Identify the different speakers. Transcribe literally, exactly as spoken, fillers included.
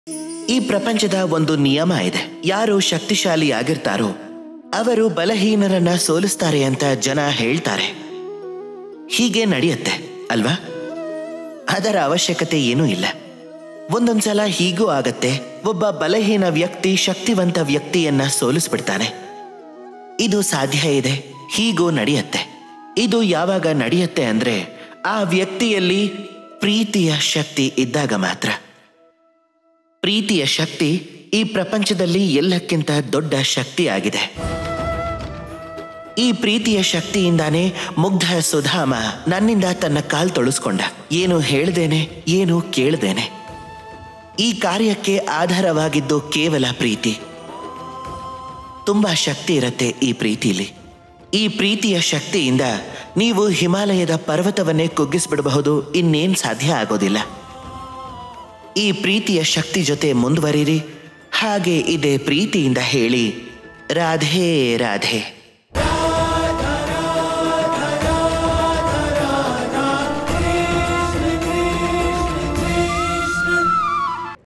Speaker 1: ಈ ಪ್ರಪಂಚದ ಒಂದು ನಿಯಮ ಇದೆ. ಯಾರು ಶಕ್ತಿಶಾಲಿಯಾಗಿರ್ತಾರೋ ಅವರು ಬಲಹೀನರನ್ನ ಸೋಲಿಸ್ತಾರೆ ಅಂತ ಜನ ಹೇಳ್ತಾರೆ. ಹೀಗೆ ನಡೆಯುತ್ತೆ ಅಲ್ವಾ? ಅದರ ಅವಶ್ಯಕತೆ ಏನೂ ಇಲ್ಲ. ಒಂದೊಂದ್ಸಲ ಹೀಗೂ ಆಗತ್ತೆ. ಒಬ್ಬ ಬಲಹೀನ ವ್ಯಕ್ತಿ ಶಕ್ತಿವಂತ ವ್ಯಕ್ತಿಯನ್ನ ಸೋಲಿಸ್ಬಿಡ್ತಾನೆ. ಇದು ಸಾಧ್ಯ ಇದೆ, ಹೀಗೂ ನಡೆಯುತ್ತೆ. ಇದು ಯಾವಾಗ ನಡೆಯುತ್ತೆ ಅಂದ್ರೆ ಆ ವ್ಯಕ್ತಿಯಲ್ಲಿ ಪ್ರೀತಿಯ ಶಕ್ತಿ ಇದ್ದಾಗ ಮಾತ್ರ. ಪ್ರೀತಿಯ ಶಕ್ತಿ ಈ ಪ್ರಪಂಚದಲ್ಲಿ ಎಲ್ಲಕ್ಕಿಂತ ದೊಡ್ಡ ಶಕ್ತಿಯಾಗಿದೆ. ಈ ಪ್ರೀತಿಯ ಶಕ್ತಿಯಿಂದಾನೇ ಮುಗ್ಧ ಸುಧಾಮ ನನ್ನಿಂದ ತನ್ನ ಕಾಲ್ ತೊಳಸ್ಕೊಂಡ. ಏನು ಹೇಳ್ದೇನೆ, ಏನು ಕೇಳ್ದೇನೆ. ಈ ಕಾರ್ಯಕ್ಕೆ ಆಧಾರವಾಗಿದ್ದು ಕೇವಲ ಪ್ರೀತಿ. ತುಂಬಾ ಶಕ್ತಿ ಇರತ್ತೆ ಈ ಪ್ರೀತಿಲಿ. ಈ ಪ್ರೀತಿಯ ಶಕ್ತಿಯಿಂದ ನೀವು ಹಿಮಾಲಯದ ಪರ್ವತವನ್ನೇ ಕುಗ್ಗಿಸ್ಬಿಡಬಹುದು, ಇನ್ನೇನ್ ಸಾಧ್ಯ ಆಗೋದಿಲ್ಲ. ಈ ಪ್ರೀತಿಯ ಶಕ್ತಿ ಜೊತೆ ಮುಂದುವರಿರಿ. ಹಾಗೆ ಇದೇ ಪ್ರೀತಿಯಿಂದ ಹೇಳಿ, ರಾಧೇ ರಾಧೇ.